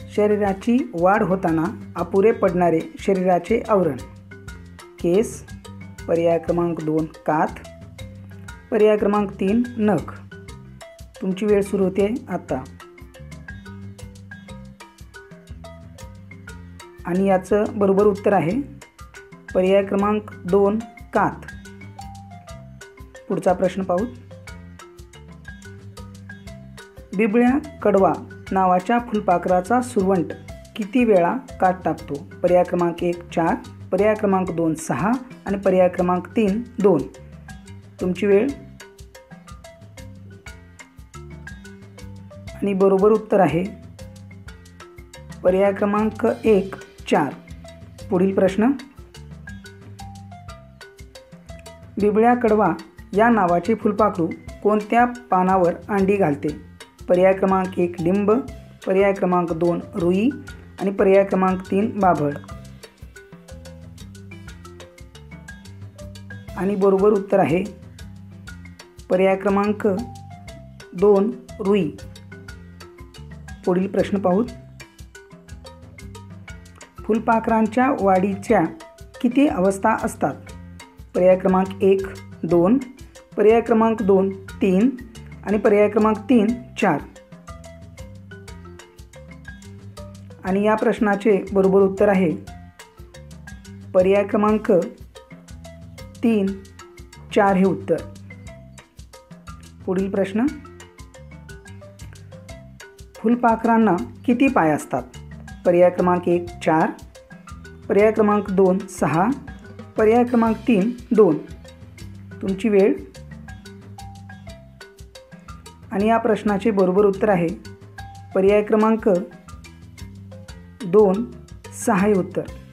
शरीराची वाढ होताना अपुरे पडणारे शरीराचे आवरण. केस. पर्याय क्रमांक 2 कात. पर्याय क्रमांक 3 नख. तुमची वेळ सुरू होते आता. आणि याचं बरोबर उत्तर आहे पर्याय क्रमांक 2 कात. पुढचा प्रश्न पाहू. बिबळ्या कडवा नावाच्या फुलपाखराचा सुरवंट किती वेळा कात टाकतो? पर्याय क्रमांक 1 4, पर्याय क्रमांक 2 6 आणि पर्याय क्रमांक 3 2. तुमची वेळ. आणि बरोबर उत्तर आहे पर्याय क्रमांक 1 4. पुढील प्रश्न. बिबळ्या कडवा या नावाचे फुलपाखरू कोणत्या पानावर अंडी घालते? पर्याय क्रमांक 1 लिंब, पर्याय क्रमांक 2 रुई आणि पर्याय क्रमांक 3 बाभळ. आणि बरोबर उत्तर आहे पर्याय क्रमांक 2 रुई. पुढील प्रश्न पाहू. फुलपाखरांच्या वाढीच्या किती अवस्था असतात? पर्याय क्रमांक 1 2, पर्याय क्रमांक 2 3 आणि पर्याय क्रमांक 3 4. आणि या प्रश्नाचे बरोबर उत्तर आहे पर्याय क्रमांक 3 4 हे उत्तर. पुढील प्रश्न. फुलपाखरांना किती पाय असतात? पर्याय क्रमांक 1 4, पर्याय क्रमांक 2 6, पर्याय क्रमांक 3 2. तुमची वेळ. आणि या प्रश्नाचे बरोबर उत्तर आहे पर्याय क्रमांक 2 6 हे उत्तर.